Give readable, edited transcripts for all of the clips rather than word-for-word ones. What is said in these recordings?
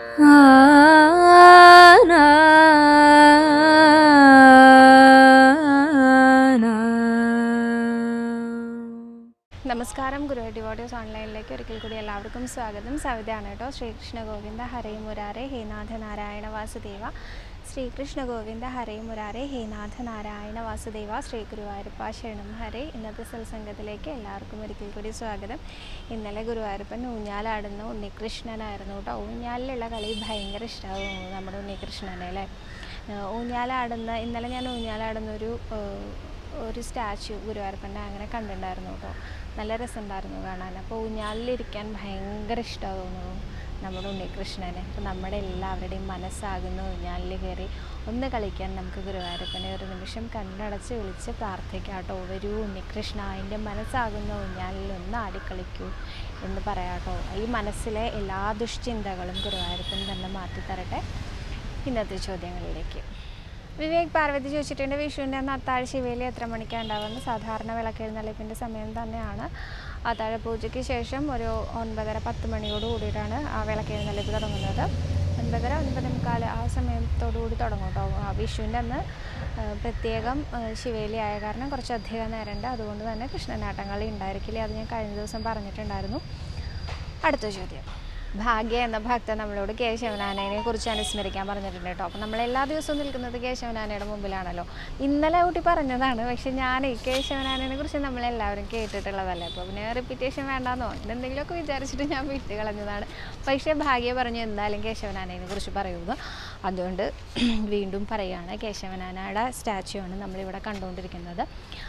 നമസ്കാരം. ഗുരുവായൂർ ഡിവോട്ടീവ്സ് ഓൺലൈനിലേക്ക് ഒരിക്കൽ കൂടി എല്ലാവർക്കും സ്വാഗതം. സവിതയാണ് കേട്ടോ. ശ്രീകൃഷ്ണ ഗോവിന്ദ ഹരേ മുരാരേ ഹേ നാഥ നാരായണ വാസുദേവ. ശ്രീകൃഷ്ണ ഗോവിന്ദ ഹരേ മുരാരേ ഹേ നാഥ നാരായണ വാസുദേവ. ശ്രീ ഗുരുവായൂരപ്പ ശരണം ഹരേ. ഇന്നത്തെ സത്സംഗത്തിലേക്ക് എല്ലാവർക്കും ഒരിക്കൽ കൂടി സ്വാഗതം. ഇന്നലെ ഗുരുവായൂരപ്പൻ ഊഞ്ഞാലാടുന്ന ഉണ്ണികൃഷ്ണനായിരുന്നു കേട്ടോ. ഊഞ്ഞാലിലുള്ള കളി ഭയങ്കര ഇഷ്ടമാകും നമ്മുടെ ഉണ്ണികൃഷ്ണനെ അല്ലേ. ഇന്നലെ ഞാൻ ഊഞ്ഞാലാടുന്ന ഒരു സ്റ്റാച്യു ഗുരുവായൂരപ്പൻ്റെ അങ്ങനെ കണ്ടിട്ടുണ്ടായിരുന്നു കേട്ടോ. നല്ല രസമുണ്ടായിരുന്നു കാണാൻ. അപ്പോൾ ഊഞ്ഞാലിലിരിക്കാൻ ഭയങ്കര ഇഷ്ടമാകുന്നു നമ്മുടെ ഉണ്ണികൃഷ്ണനെ. അപ്പോൾ നമ്മുടെ എല്ലാവരുടെയും മനസ്സാകുന്ന ഊഞ്ഞാലിൽ കയറി ഒന്ന് കളിക്കാൻ നമുക്ക് ഗുരുവായൂരപ്പനെ ഒരു നിമിഷം കണ്ണടച്ച് വിളിച്ച് പ്രാർത്ഥിക്കാം കേട്ടോ. വരൂ ഉണ്ണികൃഷ്ണ, എൻ്റെ മനസ്സാകുന്ന ഊഞ്ഞാലിൽ ഒന്ന് ആടിക്കളിക്കൂ എന്ന് പറയാം കേട്ടോ. ഈ മനസ്സിലെ എല്ലാ ദുഷ്ചിന്തകളും ഗുരുവായൂരപ്പൻ തന്നെ മാറ്റിത്തരട്ടെ. ഇന്നത്തെ ചോദ്യങ്ങളിലേക്ക്. വിവേക് പാർവതി ചോദിച്ചിട്ടുണ്ട്, വിഷുവിൻ്റെ അന്ന് അത്താഴ ശിവേലി എത്ര മണിക്കാണ് ഉണ്ടാവുന്നത്? സാധാരണ വിളക്കെഴുന്നള്ളിപ്പിൻ്റെ സമയം തന്നെയാണ്. അത്താഴ പൂജയ്ക്ക് ശേഷം ഒരു 9:30-10 മണിയോട് കൂടിയിട്ടാണ് ആ വിളക്കെഴുന്നള്ളിപ്പ് തുടങ്ങുന്നത്. 9:30-9:45 ആ സമയത്തോടുകൂടി തുടങ്ങും കേട്ടോ. വിഷുവിൻ്റെ അന്ന് പ്രത്യേകം ശിവേലി ആയ കാരണം കുറച്ചധികം നേരമുണ്ട്. അതുകൊണ്ട് തന്നെ കൃഷ്ണനാട്ടങ്ങളി ഉണ്ടായിരിക്കില്ല. അത് ഞാൻ കഴിഞ്ഞ ദിവസം പറഞ്ഞിട്ടുണ്ടായിരുന്നു. അടുത്ത ചോദ്യം. ഭാഗ്യ എന്ന ഭക്ത നമ്മളോട് കേശവനാനയെ കുറിച്ച് അനുസ്മരിക്കാൻ പറഞ്ഞിട്ടുണ്ട് കേട്ടോ. അപ്പോൾ നമ്മൾ എല്ലാ ദിവസവും നിൽക്കുന്നത് കേശവനാനയുടെ മുമ്പിലാണല്ലോ. ഇന്നലെ ഊട്ടി പറഞ്ഞതാണ്, പക്ഷേ ഞാൻ കേശവനാനയെ കുറിച്ച് നമ്മളെല്ലാവരും കേട്ടിട്ടുള്ളതല്ലേ. അപ്പോൾ പിന്നെ റിപ്പീറ്റേഷൻ വേണ്ടാന്നോ എന്തെങ്കിലുമൊക്കെ വിചാരിച്ചിട്ട് ഞാൻ വിട്ട് കളഞ്ഞതാണ്. പക്ഷേ ഭാഗ്യ പറഞ്ഞു എന്തായാലും കേശവനാനയെ കുറിച്ച് പറയുന്നു. അതുകൊണ്ട് വീണ്ടും പറയുകയാണ്. കേശവനാനയുടെ സ്റ്റാച്യു ആണ് നമ്മളിവിടെ കണ്ടുകൊണ്ടിരിക്കുന്നത്.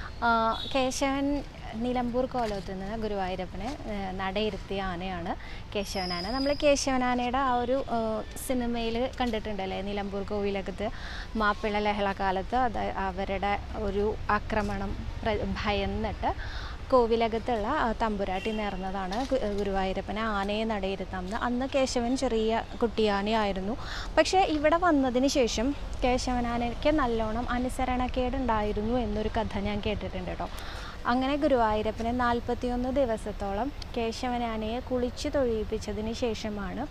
കേശവൻ നിലമ്പൂർ കോലത്ത് നിന്ന് ഗുരുവായൂരപ്പനെ നടയിരുത്തിയ ആനയാണ് കേശവനാന. നമ്മൾ കേശവനാനയുടെ ആ ഒരു സിനിമയിൽ കണ്ടിട്ടുണ്ടല്ലേ, നിലമ്പൂർ കോവിലകത്ത് മാപ്പിള ലഹളക്കാലത്ത് അവരുടെ ഒരു ആക്രമണം ഭയന്നിട്ട് കോവിലകത്തുള്ള തമ്പുരാട്ടി നേർന്നതാണ് ഗുരുവായൂരപ്പനെ ആനയെ നടയിരുത്താമെന്ന്. അന്ന് കേശവൻ ചെറിയ കുട്ടിയാനയായിരുന്നു. പക്ഷേ ഇവിടെ വന്നതിന് ശേഷം കേശവനാനയ്ക്ക് നല്ലോണം അനുസരണക്കേടുണ്ടായിരുന്നു എന്നൊരു കഥ ഞാൻ കേട്ടിട്ടുണ്ട് കേട്ടോ. അങ്ങനെ ഗുരുവായൂരപ്പനെ 41 ദിവസത്തോളം കേശവനാനയെ കുളിച്ച് തൊഴിയിപ്പിച്ചതിന് ശേഷമാണ്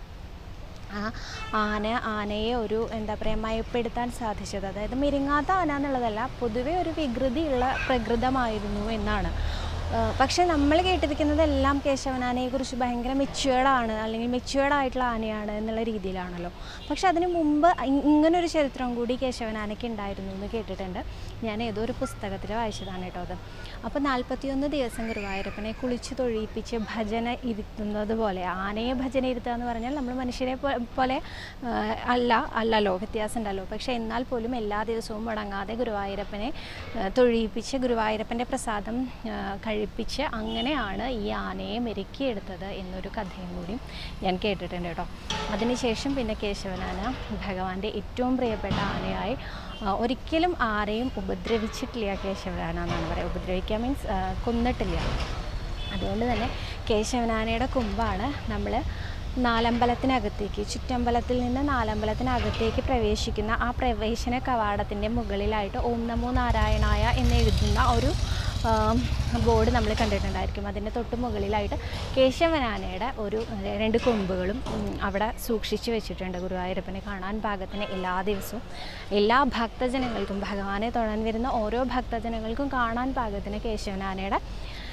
ആനയെ ഒരു എന്താ പറയുക മയപ്പെടുത്താൻ സാധിച്ചത്. അതായത് മിരുങ്ങാത്ത ആന എന്നുള്ളതല്ല, പൊതുവെ ഒരു വികൃതിയുള്ള പ്രകൃതമായിരുന്നു എന്നാണ്. പക്ഷേ നമ്മൾ കേട്ടിരിക്കുന്നതെല്ലാം കേശവനാനയെക്കുറിച്ച് ഭയങ്കര മെച്യൂർഡാണ് അല്ലെങ്കിൽ മെച്യൂർഡായിട്ടുള്ള ആനയാണ് എന്നുള്ള രീതിയിലാണല്ലോ. പക്ഷെ അതിന് മുമ്പ് ഇങ്ങനൊരു ചരിത്രം കൂടി കേശവനാനയ്ക്ക് ഉണ്ടായിരുന്നു എന്ന് കേട്ടിട്ടുണ്ട്. ഞാൻ ഏതോ ഒരു പുസ്തകത്തിൽ വായിച്ചതാണ് കേട്ടോ അത്. അപ്പോൾ 41 ദിവസം ഗുരുവായൂരപ്പനെ കുളിച്ച് തൊഴിയിപ്പിച്ച് ഭജന ഇരുത്തുന്നത് പോലെ, ആനയെ ഭജന ഇരുത്തുക എന്ന് പറഞ്ഞാൽ നമ്മൾ മനുഷ്യരെ പോലെ അല്ലല്ലോ, വ്യത്യാസം ഉണ്ടല്ലോ. പക്ഷേ എന്നാൽ പോലും എല്ലാ ദിവസവും മുടങ്ങാതെ ഗുരുവായൂരപ്പനെ തൊഴിയിപ്പിച്ച് ഗുരുവായൂരപ്പൻ്റെ പ്രസാദം കഴിപ്പിച്ച് അങ്ങനെയാണ് ഈ ആനയെ മെരുക്കിയെടുത്തത് എന്നൊരു കഥയും കൂടി ഞാൻ കേട്ടിട്ടുണ്ട് കേട്ടോ. അതിനുശേഷം പിന്നെ കേശവനാന ഭഗവാന്റെ ഏറ്റവും പ്രിയപ്പെട്ട ആനയായി. ഒരിക്കലും ആരെയും ഉപദ്രവിച്ചിട്ടില്ല കേശവനാന എന്നാണ് പറയുക. ഉപദ്രവിക്കുക മീൻസ് കൊന്നിട്ടില്ല. അതുകൊണ്ട് തന്നെ കേശവനാനയുടെ കുമ്പാണ് നമ്മൾ നാലമ്പലത്തിനകത്തേക്ക്, ചുറ്റമ്പലത്തിൽ നിന്ന് നാലമ്പലത്തിനകത്തേക്ക് പ്രവേശിക്കുന്ന ആ പ്രവേശന കവാടത്തിൻ്റെ മുകളിലായിട്ട് ഓം നമോ നാരായണായ എന്നെഴുതുന്ന ഒരു ബോർഡ് നമ്മൾ കണ്ടിട്ടുണ്ടായിരിക്കും. അതിൻ്റെ തൊട്ട് മുകളിലായിട്ട് കേശവനാനയുടെ 2 കൊമ്പുകളും അവിടെ സൂക്ഷിച്ച് വെച്ചിട്ടുണ്ട്. ഗുരുവായൂരപ്പനെ കാണാൻ പാകത്തിന് എല്ലാ ദിവസവും എല്ലാ ഭക്തജനങ്ങൾക്കും, ഭഗവാനെ തൊഴാൻ വരുന്ന ഓരോ ഭക്തജനങ്ങൾക്കും കാണാൻ പാകത്തിന് കേശവനാനയുടെ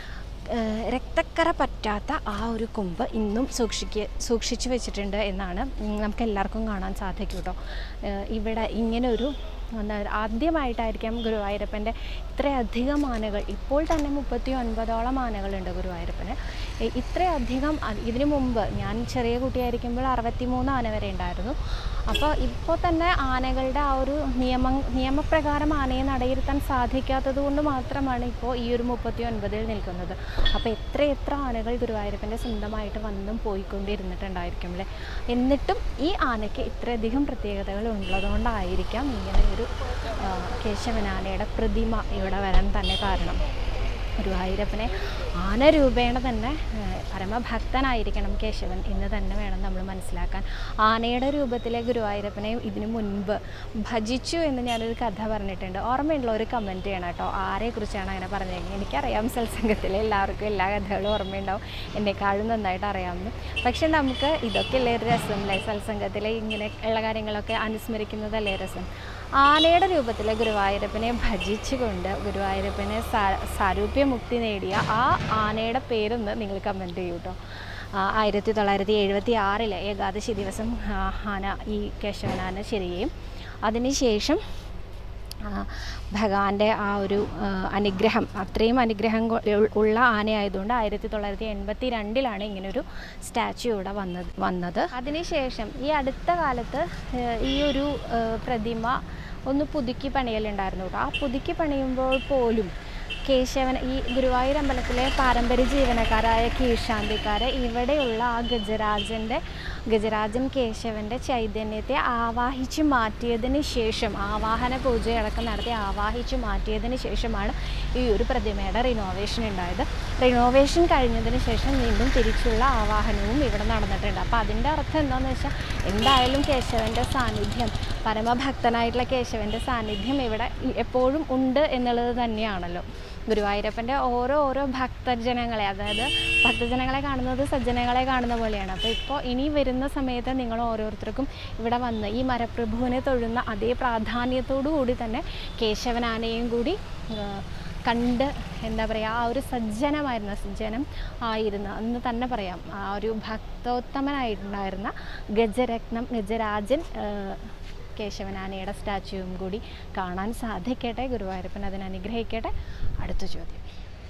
രക്തക്കറ പറ്റാത്ത ആ ഒരു കൊമ്പ് ഇന്നും സൂക്ഷിച്ച് വെച്ചിട്ടുണ്ട് എന്നാണ് നമുക്ക് എല്ലാവർക്കും കാണാൻ സാധിക്കും കേട്ടോ. ഇവിടെ ഇങ്ങനൊരു ആദ്യമായിട്ടായിരിക്കാം ഗുരുവായൂരപ്പൻ്റെ ഇത്രയധികം ആനകൾ. ഇപ്പോൾ തന്നെ 39ഓളം ആനകളുണ്ട് ഗുരുവായൂരപ്പന്. ഇത്രയധികം. ഇതിനു മുമ്പ് ഞാൻ ചെറിയ കുട്ടിയായിരിക്കുമ്പോൾ 63 ആന വരെ ഉണ്ടായിരുന്നു. അപ്പോൾ ഇപ്പോൾ തന്നെ ആനകളുടെ ആ ഒരു നിയമപ്രകാരം ആനയെ നടയിരുത്താൻ സാധിക്കാത്തത് കൊണ്ട് മാത്രമാണ് ഇപ്പോൾ ഈ ഒരു 39ൽ നിൽക്കുന്നത്. അപ്പോൾ എത്ര ആനകൾ ഗുരുവായൂരപ്പൻ്റെ സ്വന്തമായിട്ട് വന്നും പോയിക്കൊണ്ടിരുന്നിട്ടുണ്ടായിരിക്കും അല്ലേ. എന്നിട്ടും ഈ ആനയ്ക്ക് ഇത്രയധികം പ്രത്യേകതകൾ ഉള്ളതുകൊണ്ടായിരിക്കാം ഇങ്ങനെ ഒരു കേശവനാനയുടെ പ്രതിമ ഇവിടെ വരാൻ തന്നെ കാരണം. ഗുരുവായൂരപ്പനെ ആന രൂപേണ തന്നെ പരമഭക്തനായിരിക്കണം കേശവൻ എന്ന് തന്നെ വേണം നമ്മൾ മനസ്സിലാക്കാൻ. ആനയുടെ രൂപത്തിലെ ഗുരുവായൂരപ്പനെ ഇതിനു മുൻപ് ഭജിച്ചു എന്ന് ഞാനൊരു കഥ പറഞ്ഞിട്ടുണ്ട്. ഓർമ്മയുള്ള ഒരു കമൻറ്റ് ചെയ്യണം കേട്ടോ, ആരെക്കുറിച്ചാണ് അങ്ങനെ പറഞ്ഞത്. എനിക്കറിയാം സത്സംഗത്തിലെ എല്ലാവർക്കും എല്ലാ കഥകളും ഓർമ്മയുണ്ടാവും, എന്നെക്കാളും നന്നായിട്ട് അറിയാമെന്ന്. പക്ഷെ നമുക്ക് ഇതൊക്കെയല്ലേ ഒരു രസം, സത്സംഗത്തിലെ ഇങ്ങനെ ഉള്ള കാര്യങ്ങളൊക്കെ അനുസ്മരിക്കുന്നതല്ലേ രസം. ആനയുടെ രൂപത്തിലെ ഗുരുവായൂരപ്പനെ ഭജിച്ചുകൊണ്ട് ഗുരുവായൂരപ്പനെ സാരൂപ്യമുക്തി നേടിയ ആ ആനയുടെ പേരൊന്ന് നിങ്ങൾ കമൻറ്റ് ചെയ്യൂ കേട്ടോ. 1976 ഏകാദശി ദിവസം ആന ഈ കേശവനാന ശരിയും അതിനുശേഷം ഭഗവാന്റെ ആ ഒരു അനുഗ്രഹം, അത്രയും അനുഗ്രഹം ഉള്ള ആനയായതുകൊണ്ട് 1982 ഇങ്ങനൊരു സ്റ്റാച്യു ഇവിടെ വന്നത്. അതിനുശേഷം ഈ അടുത്ത കാലത്ത് ഈ ഒരു പ്രതിമ ഒന്ന് പുതുക്കി പണിയലുണ്ടായിരുന്നു കേട്ടോ. ആ പുതുക്കി പണിയുമ്പോൾ പോലും കേശവൻ, ഈ ഗുരുവായൂർ അമ്പലത്തിലെ പാരമ്പര്യ ജീവനക്കാരായ കീഴ്ശാന്തിക്കാർ ഇവിടെയുള്ള ആ ഗജരാജൻ കേശവൻ്റെ ചൈതന്യത്തെ ആവാഹിച്ച് മാറ്റിയതിന് ശേഷം, ആവാഹന പൂജയടക്കം നടത്തി ആവാഹിച്ച് മാറ്റിയതിന് ശേഷമാണ് ഈ ഒരു പ്രതിമയുടെ റിനോവേഷൻ ഉണ്ടായത്. റിനോവേഷൻ കഴിഞ്ഞതിന് ശേഷം വീണ്ടും തിരിച്ചുള്ള ആവാഹനവും ഇവിടെ നടന്നിട്ടുണ്ട്. അപ്പോൾ അതിൻ്റെ അർത്ഥം എന്താണെന്ന് വെച്ചാൽ, എന്തായാലും കേശവൻ്റെ സാന്നിധ്യം, പരമഭക്തനായിട്ടുള്ള കേശവൻ്റെ സാന്നിധ്യം ഇവിടെ എപ്പോഴും ഉണ്ട് എന്നുള്ളത് തന്നെയാണല്ലോ. ഗുരുവായൂരപ്പൻ്റെ ഓരോ ഭക്തജനങ്ങളെ, അതായത് ഭക്തജനങ്ങളെ കാണുന്നത് സജ്ജനങ്ങളെ കാണുന്ന പോലെയാണ്. അപ്പോൾ ഇപ്പോൾ ഇനി വരുന്ന സമയത്ത് നിങ്ങൾ ഓരോരുത്തർക്കും ഇവിടെ വന്ന് ഈ മരപ്രഭുവിനെ തൊഴുന്ന അതേ പ്രാധാന്യത്തോടു കൂടി തന്നെ കേശവനാനയും കൂടി കണ്ട്, എന്താ പറയുക, ആ ഒരു സജ്ജനം ആയിരുന്ന എന്ന് തന്നെ പറയാം, ആ ഒരു ഭക്തോത്തമനായിട്ടുണ്ടായിരുന്ന ഗജരാജൻ കേശവനാനയുടെ സ്റ്റാച്യുവും കൂടി കാണാൻ സാധിക്കട്ടെ. ഗുരുവായൂരപ്പൻ അതിനനുഗ്രഹിക്കട്ടെ. അടുത്ത ചോദ്യം,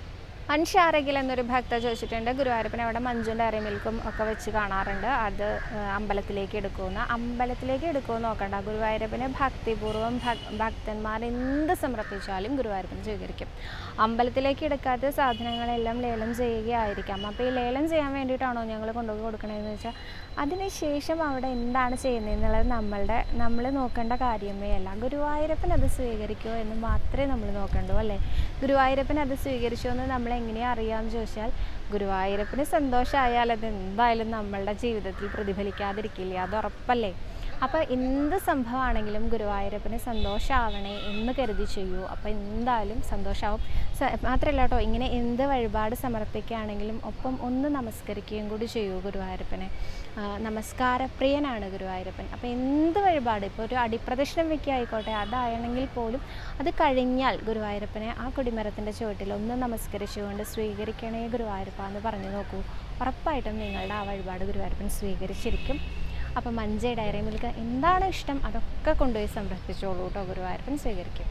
അൻഷാരകിൽ എന്നൊരു ഭക്ത ചോദിച്ചിട്ടുണ്ട്, ഗുരുവായൂരപ്പൻ അവിടെ മഞ്ജും ഡയറി മിൽക്കും ഒക്കെ വെച്ച് കാണാറുണ്ട്, അത് അമ്പലത്തിലേക്ക് എടുക്കുമെന്ന് നോക്കണ്ട. ഗുരുവായൂരപ്പന് ഭക്തിപൂർവ്വം ഭക്തന്മാർ എന്ത് സമർപ്പിച്ചാലും ഗുരുവായൂരപ്പൻ സ്വീകരിക്കും. അമ്പലത്തിലേക്ക് എടുക്കാത്ത സാധനങ്ങളെല്ലാം ലേലം ചെയ്യുകയായിരിക്കാം. അപ്പോൾ ഈ ലേലം ചെയ്യാൻ വേണ്ടിയിട്ടാണോ ഞങ്ങൾ കൊണ്ടുപോയി കൊടുക്കണമെന്ന് വെച്ചാൽ, അതിനുശേഷം അവിടെ എന്താണ് ചെയ്യുന്നതെന്നുള്ളത് നമ്മൾ നോക്കേണ്ട കാര്യമേ അല്ല. ഗുരുവായൂരപ്പൻ അത് സ്വീകരിക്കുമോ എന്ന് മാത്രമേ നമ്മൾ നോക്കണ്ടൂ, അല്ലേ? ഗുരുവായൂരപ്പൻ അത് സ്വീകരിച്ചോ എന്ന് നമ്മളെങ്ങനെയാണ് അറിയാമെന്ന് ചോദിച്ചാൽ, ഗുരുവായൂരപ്പന് സന്തോഷമായാൽ അത് എന്തായാലും നമ്മളുടെ ജീവിതത്തിൽ പ്രതിഫലിക്കാതിരിക്കില്ല, അത് ഉറപ്പല്ലേ? അപ്പോൾ എന്ത് സംഭവമാണെങ്കിലും ഗുരുവായൂരപ്പന് സന്തോഷമാവണേ എന്ന് കരുതി ചെയ്യൂ. അപ്പോൾ എന്തായാലും സന്തോഷമാവും. മാത്രമല്ല കേട്ടോ, ഇങ്ങനെ എന്ത് വഴിപാട് സമർപ്പിക്കുകയാണെങ്കിലും ഒപ്പം ഒന്ന് നമസ്കരിക്കുകയും കൂടി ചെയ്യൂ ഗുരുവായൂരപ്പനെ. നമസ്കാരപ്രിയനാണ് ഗുരുവായൂരപ്പൻ. അപ്പോൾ എന്ത് വഴിപാട്, ഇപ്പോൾ ഒരു അടിപ്രദക്ഷിണം വയ്ക്കുക ആയിക്കോട്ടെ, അതാണെങ്കിൽ പോലും അത് കഴിഞ്ഞാൽ ഗുരുവായൂരപ്പനെ ആ കൊടിമരത്തിൻ്റെ ചുവട്ടിൽ ഒന്ന് നമസ്കരിച്ചുകൊണ്ട് സ്വീകരിക്കണേ ഗുരുവായൂരപ്പ എന്ന് പറഞ്ഞു നോക്കൂ. ഉറപ്പായിട്ടും നിങ്ങളുടെ ആ വഴിപാട് ഗുരുവായൂരപ്പൻ സ്വീകരിച്ചിരിക്കും. അപ്പോൾ മഞ്ജ ഡയറി മിൽക്ക് എന്താണ് ഇഷ്ടം അതൊക്കെ കൊണ്ടുപോയി സമർപ്പിച്ചോളൂ കേട്ടോ, ഗുരുവായൂരപ്പൻ സ്വീകരിക്കും.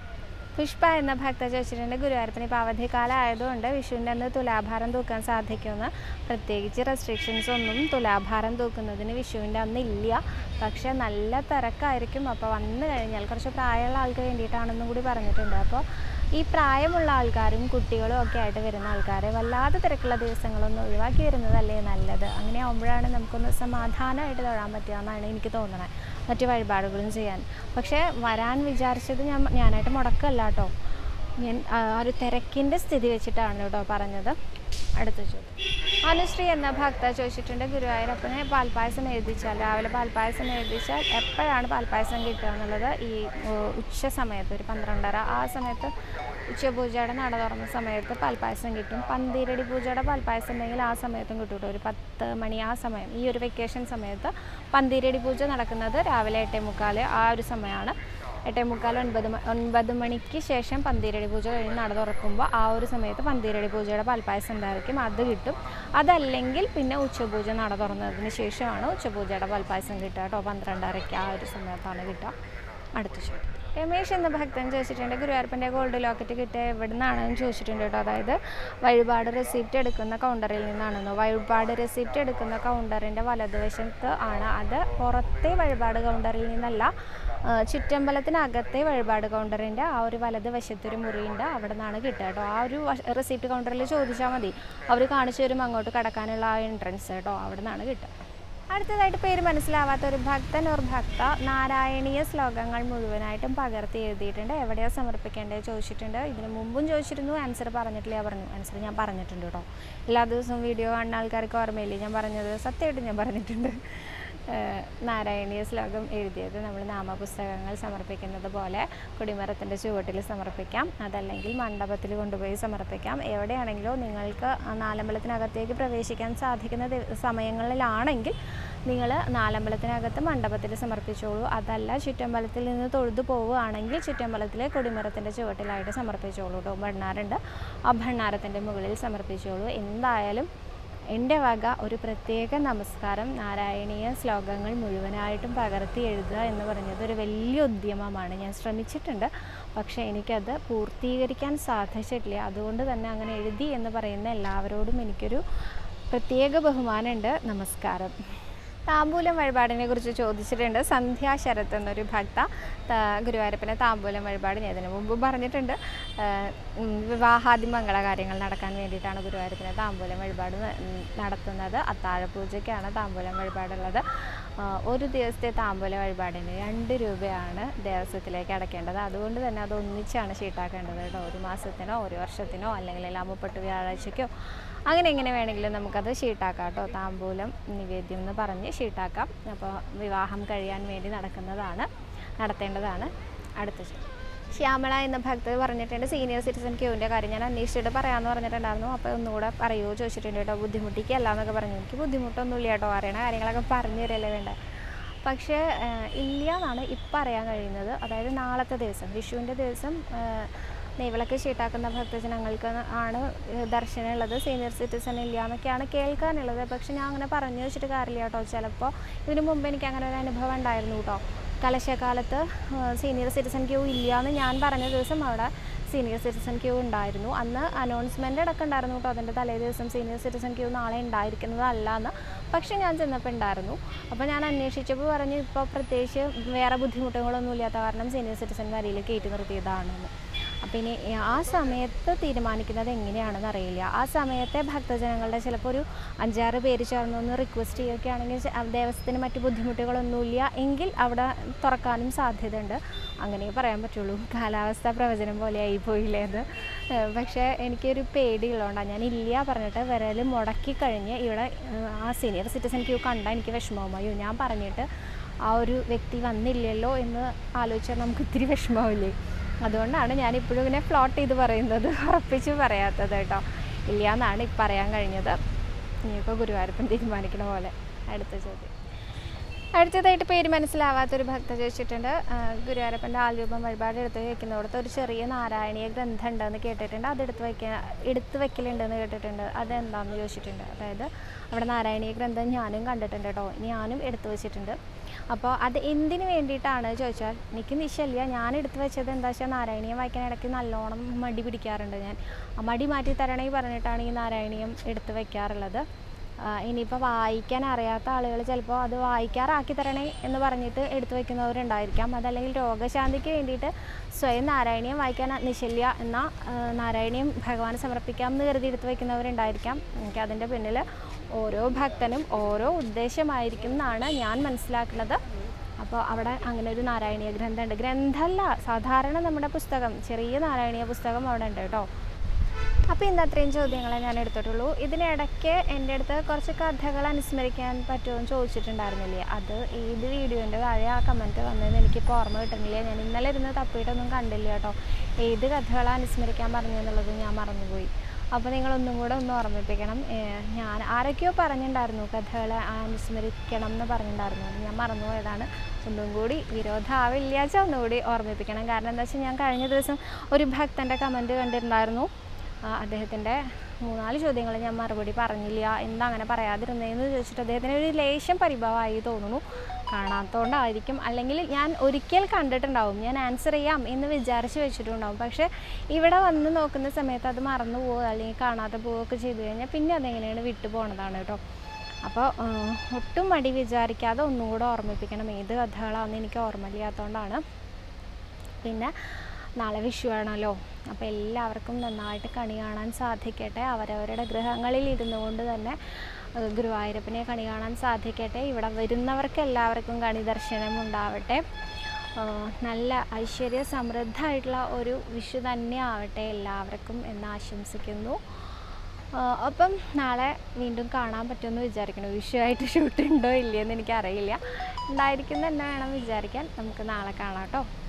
പുഷ്പ എന്ന ഭക്ത ചോദിച്ചിട്ടുണ്ട്, ഗുരുവായൂരപ്പന് ഇപ്പോൾ അവധിക്കാലം ആയതുകൊണ്ട് വിഷുവിൻ്റെ അന്ന് തുലാഭാരം തൂക്കാൻ സാധിക്കുമെന്ന്. പ്രത്യേകിച്ച് റെസ്ട്രിക്ഷൻസ് ഒന്നും തുലാഭാരം തൂക്കുന്നതിന് വിഷുവിൻ്റെ അന്ന് ഇല്ല. പക്ഷേ നല്ല തിരക്കായിരിക്കും. അപ്പോൾ വന്നു കഴിഞ്ഞാൽ, കുറച്ച് പ്രായമുള്ള ആൾക്ക് വേണ്ടിയിട്ടാണെന്നും കൂടി പറഞ്ഞിട്ടുണ്ട്. അപ്പോൾ ഈ പ്രായമുള്ള ആൾക്കാരും കുട്ടികളും ഒക്കെ ആയിട്ട് വരുന്ന ആൾക്കാരെ വല്ലാതെ തിരക്കുള്ള ദിവസങ്ങളൊന്നും ഒഴിവാക്കി വരുന്നതല്ലേ നല്ലത്. അങ്ങനെ ആകുമ്പോഴാണ് നമുക്കൊന്ന് സമാധാനമായിട്ട് തൊഴാൻ പറ്റുക എന്നാണ് എനിക്ക് തോന്നുന്നത്, മറ്റു വഴിപാടുകളും ചെയ്യാൻ. പക്ഷേ വരാൻ വിചാരിച്ചത് ഞാനായിട്ട് മുടക്കമല്ല കേട്ടോ, ഞാൻ ഒരു തിരക്കിൻ്റെ സ്ഥിതി വെച്ചിട്ടാണ് കേട്ടോ പറഞ്ഞത്. അടുത്ത ചോദ്യം, അനുശ്രീ എന്ന ഭക്ത ചോദിച്ചിട്ടുണ്ട്, ഗുരുവായൂരപ്പനെ പാൽപ്പായസം എഴുതിച്ചാൽ, രാവിലെ പാൽപ്പായസം എഴുതിച്ചാൽ എപ്പോഴാണ് പാൽപ്പായസം കിട്ടുക എന്നുള്ളത്. ഈ ഉച്ച സമയത്ത്, ഒരു 12:30 ആ സമയത്ത്, ഉച്ചപൂജയുടെ നട തുറന്ന സമയത്ത് പാൽപ്പായസം കിട്ടും. പന്തീരടി പൂജയുടെ പാൽപ്പായസം ഉണ്ടെങ്കിൽ ആ സമയത്തും കിട്ടും കേട്ടോ, ഒരു 10 മണി ആ സമയം. ഈ ഒരു വെക്കേഷൻ സമയത്ത് പന്തീരടി പൂജ നടക്കുന്നത് രാവിലെ 8:45 ആ ഒരു സമയമാണ്. 8:45 9 മണിക്ക് ശേഷം പന്തീരടി പൂജ കഴിഞ്ഞ് നട തുറക്കുമ്പോൾ ആ ഒരു സമയത്ത് പന്തീരടി പൂജയുടെ പാൽപ്പായസം ഉണ്ടായിരിക്കും, അത് കിട്ടും. അതല്ലെങ്കിൽ പിന്നെ ഉച്ചപൂജ നട തുറന്നതിന് ശേഷമാണ് ഉച്ചപൂജയുടെ പാൽപ്പായസം കിട്ടുക കേട്ടോ, 12:30 ആ ഒരു സമയത്താണ് കിട്ടുക. അടുത്ത ചോദ്യം, രമേശ് എന്ന ഭക്തൻ ചോദിച്ചിട്ടുണ്ട്, ഗുരുവായൂരപ്പൻ്റെ ഗോൾഡ് ലോക്കറ്റ് കിട്ടുക എവിടെ നിന്നാണെന്ന് ചോദിച്ചിട്ടുണ്ട് കേട്ടോ. അതായത് വഴിപാട് റെസിപ്റ്റ് എടുക്കുന്ന കൗണ്ടറിൽ നിന്നാണെന്നോ. വഴിപാട് റെസിപ്റ്റ് എടുക്കുന്ന കൗണ്ടറിൻ്റെ വലതുവശത്ത് ആണ്, അത് പുറത്തെ വഴിപാട് കൗണ്ടറിൽ നിന്നല്ല, ചുറ്റമ്പലത്തിനകത്തെ വഴിപാട് കൗണ്ടറിൻ്റെ ആ ഒരു വലതുവശത്തൊരു മുറിയുണ്ട്, അവിടെ നിന്നാണ് കിട്ടുക കേട്ടോ. ആ ഒരു റെസിപ്റ്റ് കൗണ്ടറിൽ ചോദിച്ചാൽ മതി, അവർ കാണിച്ചു തരും അങ്ങോട്ട് കടക്കാനുള്ള ആ എൻട്രൻസ് കേട്ടോ, അവിടെ നിന്നാണ് കിട്ടുക. അടുത്തതായിട്ട് പേര് മനസ്സിലാവാത്ത ഒരു ഭക്തൻ ഓർ ഭക്ത നാരായണീയ ശ്ലോകങ്ങൾ മുഴുവനായിട്ടും പകർത്തി എഴുതിയിട്ടുണ്ട്. എവിടെയാണ് സമർപ്പിക്കേണ്ടത് ചോദിച്ചിട്ടുണ്ട്. ഇതിന് മുമ്പും ചോദിച്ചിരുന്നു, ആൻസർ പറഞ്ഞിട്ടില്ല പറഞ്ഞു. ആൻസർ ഞാൻ പറഞ്ഞിട്ടുണ്ട് കേട്ടോ. എല്ലാ ദിവസവും വീഡിയോ കാണുന്ന ആൾക്കാർക്ക് ഓർമ്മയില്ലേ ഞാൻ പറഞ്ഞത്? സത്യമായിട്ട് ഞാൻ പറഞ്ഞിട്ടുണ്ട്. നാരായണീയ ശ്ലോകം എഴുതിയത് നമ്മൾ നാമപുസ്തകങ്ങൾ സമർപ്പിക്കുന്നത് പോലെ കൊടിമരത്തിൻ്റെ ചുവട്ടിൽ സമർപ്പിക്കാം, അതല്ലെങ്കിൽ മണ്ഡപത്തിൽ കൊണ്ടുപോയി സമർപ്പിക്കാം. എവിടെയാണെങ്കിലോ നിങ്ങൾക്ക് നാലമ്പലത്തിനകത്തേക്ക് പ്രവേശിക്കാൻ സാധിക്കുന്ന സമയങ്ങളിലാണെങ്കിൽ നിങ്ങൾ നാലമ്പലത്തിനകത്ത് മണ്ഡപത്തിൽ സമർപ്പിച്ചോളൂ. അതല്ല ചുറ്റമ്പലത്തിൽ നിന്ന് തൊഴുതു പോവുകയാണെങ്കിൽ ചുറ്റമ്പലത്തിലെ കൊടിമരത്തിൻ്റെ ചുവട്ടിലായിട്ട് സമർപ്പിച്ചോളൂ കേട്ടോ. ഭണ്ണാറുണ്ട്, ആ ഭണ്ണാരത്തിൻ്റെ മുകളിൽ സമർപ്പിച്ചോളൂ. എന്തായാലും എൻ്റെ വക ഒരു പ്രത്യേക നമസ്കാരം. നാരായണീയ ശ്ലോകങ്ങൾ മുഴുവനായിട്ടും പകർത്തി എഴുതുക എന്ന് പറഞ്ഞത് ഒരു വലിയ ഉദ്യമമാണ്. ഞാൻ ശ്രമിച്ചിട്ടുണ്ട്, പക്ഷേ എനിക്കത് പൂർത്തീകരിക്കാൻ സാധിച്ചിട്ടില്ല. അതുകൊണ്ട് തന്നെ അങ്ങനെ എഴുതി എന്ന് പറയുന്ന എല്ലാവരോടും എനിക്കൊരു പ്രത്യേക ബഹുമാനമുണ്ട്. നമസ്കാരം. താമ്പൂലം വഴിപാടിനെ കുറിച്ച് ചോദിച്ചിട്ടുണ്ട്. സന്ധ്യ ശരത്ത് എന്നൊരു ഭക്ത ഗുരുവായൂരപ്പനെ താമ്പൂലം വഴിപാട് ഞാൻ ഇതിനു മുമ്പ് പറഞ്ഞിട്ടുണ്ട്. വിവാഹാദി മംഗളകാര്യങ്ങൾ നടക്കാൻ വേണ്ടിയിട്ടാണ് ഗുരുവായൂരപ്പനെ താമ്പൂലം വഴിപാട് നടത്തുന്നത്. അത്താഴപൂജയ്ക്കാണ് താമ്പൂലം വഴിപാടുള്ളത്. ഒരു ദിവസത്തെ താമ്പൂല വഴിപാടിന് 2 രൂപയാണ് ദേവസ്വത്തിലേക്ക് അടയ്ക്കേണ്ടത്. അതുകൊണ്ട് തന്നെ അത് ഒന്നിച്ചാണ് ഷീട്ടാക്കേണ്ടത് കേട്ടോ. 1 മാസത്തിനോ 1 വർഷത്തിനോ അല്ലെങ്കിൽ എല്ലാം 38 വ്യാഴാഴ്ചയ്ക്കോ അങ്ങനെ എങ്ങനെ വേണമെങ്കിലും നമുക്കത് ഷീട്ടാക്കാം കേട്ടോ. താമ്പൂലം നിവേദ്യം എന്ന് പറഞ്ഞ് ഷീട്ടാക്കാം. അപ്പോൾ വിവാഹം കഴിയാൻ വേണ്ടി നടത്തേണ്ടതാണ്. അടുത്ത ശ്യാമള എന്ന ഭക്തർ പറഞ്ഞിട്ടുണ്ട് സീനിയർ സിറ്റിസൺ ക്യൂവിൻ്റെ കാര്യം ഞാൻ അന്വേഷിച്ചിട്ട് പറയാമെന്ന് പറഞ്ഞിട്ടുണ്ടായിരുന്നു. അപ്പോൾ ഒന്നുകൂടെ പറയുമോ ചോദിച്ചിട്ടുണ്ട് കേട്ടോ. ബുദ്ധിമുട്ടിക്കല്ല എന്നൊക്കെ പറഞ്ഞു. എനിക്ക് ബുദ്ധിമുട്ടൊന്നുമില്ല കേട്ടോ, അറിയണ കാര്യങ്ങളൊക്കെ പറഞ്ഞു തരല്ലേ വേണ്ട. പക്ഷേ ഇല്ല എന്നാണ് ഇപ്പം അറിയാൻ കഴിയുന്നത്. അതായത് നാളത്തെ ദിവസം വിഷുവിൻ്റെ ദിവസം നെയ്വിളക്ക് ഷീട്ടാക്കുന്ന ഭക്തജനങ്ങൾക്ക് ആണ് ദർശനമുള്ളത്. സീനിയർ സിറ്റിസൺ ഇല്ല എന്നൊക്കെയാണ് കേൾക്കാനുള്ളത്. പക്ഷെ ഞാൻ അങ്ങനെ പറഞ്ഞു വെച്ചിട്ട് കാര്യമില്ല കേട്ടോ. ചിലപ്പോൾ ഇതിനു മുമ്പ് എനിക്ക് അങ്ങനെ ഒരു അനുഭവം ഉണ്ടായിരുന്നു കേട്ടോ. കലശക്കാലത്ത് സീനിയർ സിറ്റിസൺ ക്യൂ ഇല്ല എന്ന് ഞാൻ പറഞ്ഞ ദിവസം അവിടെ സീനിയർ സിറ്റിസൺ ക്യൂ ഉണ്ടായിരുന്നു. അന്ന് അനൗൺസ്മെൻ്റ് അടക്കം ഉണ്ടായിരുന്നു കേട്ടോ. അതിൻ്റെ തലേ ദിവസം സീനിയർ സിറ്റിസൺ ക്യൂ നാളെ ഉണ്ടായിരിക്കുന്നതല്ല എന്ന്. പക്ഷേ ഞാൻ ചെന്നപ്പോൾ ഉണ്ടായിരുന്നു. അപ്പോൾ ഞാൻ അന്വേഷിച്ചപ്പോൾ പറഞ്ഞു ഇപ്പോൾ പ്രത്യേകിച്ച് വേറെ ബുദ്ധിമുട്ടുകളൊന്നും ഇല്ലാത്ത കാരണം സീനിയർ സിറ്റിസൺ വരിയിൽ കയറ്റി നിർത്തിയതാണെന്ന്. അപ്പം ഇനി ആ സമയത്ത് തീരുമാനിക്കുന്നത് എങ്ങനെയാണെന്ന് അറിയില്ല. ആ സമയത്തെ ഭക്തജനങ്ങളുടെ ചിലപ്പോൾ ഒരു 5-6 പേര് ചേർന്നൊന്ന് റിക്വസ്റ്റ് ചെയ്യുകയാണെങ്കിൽ ദേവസ്വത്തിന് മറ്റ് ബുദ്ധിമുട്ടുകളൊന്നുമില്ല എങ്കിൽ അവിടെ തുറക്കാനും സാധ്യതയുണ്ട്. അങ്ങനെ പറയാൻ പറ്റുള്ളൂ. കാലാവസ്ഥ പ്രവചനം പോലെ ആയിപ്പോയില്ലേ അത്. പക്ഷേ എനിക്കൊരു പേടിയുള്ളതുകൊണ്ടാണ് ഞാൻ ഇല്ല പറഞ്ഞിട്ട് വിരൽ മുടക്കി കഴിഞ്ഞ് ഇവിടെ ആ സീനിയർ സിറ്റിസൺ ക്യൂ കണ്ടാൽ എനിക്ക് വിഷമമായോ ഞാൻ പറഞ്ഞിട്ട് ആ ഒരു വ്യക്തി വന്നില്ലല്ലോ എന്ന് ആലോചിച്ചാൽ നമുക്ക് ഇത്തിരി വിഷമമാവില്ലേ. അതുകൊണ്ടാണ് ഞാനിപ്പോഴും ഇങ്ങനെ ഫ്ലോട്ട് ചെയ്ത് പറയുന്നത്, ഉറപ്പിച്ച് പറയാത്തത് കേട്ടോ. ഇല്ല എന്നാണ് ഇപ്പം അറിയാൻ കഴിഞ്ഞത്. ഇനിയിപ്പോൾ ഗുരുവായൂരപ്പൻ തീരുമാനിക്കണ പോലെ. അടുത്തതായിട്ട് പേര് മനസ്സിലാവാത്തൊരു ഭക്ത ചോദിച്ചിട്ടുണ്ട്. ഗുരുവായൂരപ്പൻ്റെ ആൽരൂപം വഴിപാട് എടുത്ത് വയ്ക്കുന്നിടത്ത് ഒരു ചെറിയ നാരായണീയ ഗ്രന്ഥം ഉണ്ടെന്ന് കേട്ടിട്ടുണ്ട്. അത് എടുത്ത് വയ്ക്കലുണ്ടെന്ന് കേട്ടിട്ടുണ്ട്. അതെന്താണെന്ന് ചോദിച്ചിട്ടുണ്ട്. അതായത് അവിടെ നാരായണീയ ഗ്രന്ഥം ഞാനും കണ്ടിട്ടുണ്ട് കേട്ടോ. ഞാനും എടുത്തു വച്ചിട്ടുണ്ട്. അപ്പോൾ അത് എന്തിനു വേണ്ടിയിട്ടാണ് ചോദിച്ചാൽ എനിക്ക് നിശ്ചയില്ല. ഞാൻ എടുത്തു വെച്ചത് എന്താ വെച്ചാൽ നാരായണീയം വായിക്കാൻ ഇടയ്ക്ക് നല്ലോണം മടി പിടിക്കാറുണ്ട്. ഞാൻ ആ മടി മാറ്റി തരണേ പറഞ്ഞിട്ടാണ് ഈ നാരായണീയം എടുത്ത് വയ്ക്കാറുള്ളത്. ഇനിയിപ്പോൾ വായിക്കാൻ അറിയാത്ത ആളുകൾ ചിലപ്പോൾ അത് വായിക്കാറാക്കി തരണേ എന്ന് പറഞ്ഞിട്ട് എടുത്തു വയ്ക്കുന്നവരുണ്ടായിരിക്കാം. അതല്ലെങ്കിൽ രോഗശാന്തിക്ക് വേണ്ടിയിട്ട് സ്വയം നാരായണീയം വായിക്കാൻ നിശ്ചയില്ല എന്നാൽ നാരായണീയം ഭഗവാന് സമർപ്പിക്കാം എന്ന് കരുതി എടുത്തു വയ്ക്കുന്നവരുണ്ടായിരിക്കാം. എനിക്ക് അതിൻ്റെ പിന്നിൽ ഓരോ ഭക്തനും ഓരോ ഉദ്ദേശമായിരിക്കും എന്നാണ് ഞാൻ മനസ്സിലാക്കുന്നത്. അപ്പോൾ അവിടെ അങ്ങനെ ഒരു നാരായണീയ ഗ്രന്ഥമുണ്ട്. ഗ്രന്ഥമല്ല, സാധാരണ നമ്മുടെ പുസ്തകം, ചെറിയ നാരായണീയ പുസ്തകം അവിടെ ഉണ്ട് കേട്ടോ. അപ്പോൾ ഇന്ന് അത്രയും ചോദ്യങ്ങളെ ഞാൻ എടുത്തിട്ടുള്ളൂ. ഇതിനിടയ്ക്ക് എൻ്റെ അടുത്ത് കുറച്ച് കഥകൾ അനുസ്മരിക്കാൻ പറ്റുമെന്ന് ചോദിച്ചിട്ടുണ്ടായിരുന്നില്ലേ. അത് ഏത് വീഡിയോൻ്റെ താഴെ ആ കമൻറ്റ് വന്നതെന്ന് എനിക്കിപ്പോൾ ഓർമ്മ കിട്ടുന്നില്ല. ഞാൻ ഇന്നലെ ഇരുന്ന് തപ്പിയിട്ടൊന്നും കണ്ടില്ല കേട്ടോ. ഏത് കഥകളാണ് അനുസ്മരിക്കാൻ പറഞ്ഞതെന്നുള്ളത് ഞാൻ മറന്നുപോയി. അപ്പോൾ നിങ്ങളൊന്നും കൂടെ ഒന്ന് ഓർമ്മിപ്പിക്കണം. ഞാൻ ആരൊക്കെയോ പറഞ്ഞിട്ടുണ്ടായിരുന്നു കഥകൾ അനുസ്മരിക്കണം എന്ന് പറഞ്ഞിട്ടുണ്ടായിരുന്നു. ഞാൻ മറന്നുപോയതാണ്. ഒന്നും കൂടി വിരോധമാവില്ലാച്ച ഒന്നുകൂടി ഓർമ്മിപ്പിക്കണം. കാരണം എന്താ വെച്ചാൽ ഞാൻ കഴിഞ്ഞ ദിവസം ഒരു ഭക്തൻ്റെ കമൻറ്റ് കണ്ടിട്ടുണ്ടായിരുന്നു. അദ്ദേഹത്തിൻ്റെ 3-4 ചോദ്യങ്ങൾ ഞാൻ മറുപടി പറഞ്ഞില്ല, എന്താ അങ്ങനെ പറയാതിരുന്നതെന്ന് ചോദിച്ചിട്ട് അദ്ദേഹത്തിന് ഒരു ലേശം പരിഭവമായി തോന്നുന്നു. കാണാത്തതുകൊണ്ടായിരിക്കും, അല്ലെങ്കിൽ ഞാൻ ഒരിക്കൽ കണ്ടിട്ടുണ്ടാവും, ഞാൻ ആൻസർ ചെയ്യാം എന്ന് വിചാരിച്ച് വെച്ചിട്ടുണ്ടാവും. പക്ഷേ ഇവിടെ വന്ന് നോക്കുന്ന സമയത്ത് അത് മറന്നു പോവുക അല്ലെങ്കിൽ കാണാതെ പോവുകയൊക്കെ ചെയ്തു കഴിഞ്ഞാൽ പിന്നെ അതെങ്ങനെയാണ് വിട്ടു പോണതാണ് കേട്ടോ. അപ്പോൾ ഒട്ടും മടി വിചാരിക്കാതെ ഒന്നും കൂടെ ഓർമ്മിപ്പിക്കണം. ഏത് കഥകളാണെന്ന് എനിക്ക് ഓർമ്മയില്ലാത്തതുകൊണ്ടാണ്. പിന്നെ നാളെ വിഷു ആണല്ലോ. അപ്പോൾ എല്ലാവർക്കും നന്നായിട്ട് കണി കാണാൻ സാധിക്കട്ടെ. അവരവരുടെ ഗൃഹങ്ങളിൽ ഇരുന്നു കൊണ്ട് തന്നെ ഗുരുവായൂരപ്പനെ കണി കാണാൻ സാധിക്കട്ടെ. ഇവിടെ വരുന്നവർക്ക് എല്ലാവർക്കും കണി ദർശനം ഉണ്ടാവട്ടെ. നല്ല ഐശ്വര്യ സമൃദ്ധമായിട്ടുള്ള ഒരു വിഷു തന്നെ ആവട്ടെ എല്ലാവർക്കും എന്ന് ആശംസിക്കുന്നു. അപ്പം നാളെ വീണ്ടും കാണാൻ പറ്റുമെന്ന് വിചാരിക്കുന്നു. വിഷുവായിട്ട് ഷൂട്ട് ഉണ്ടോ ഇല്ലയെന്ന് എനിക്കറിയില്ല. ഉണ്ടായിരിക്കും തന്നെ വേണം വിചാരിക്കാൻ. നമുക്ക് നാളെ കാണാം കേട്ടോ.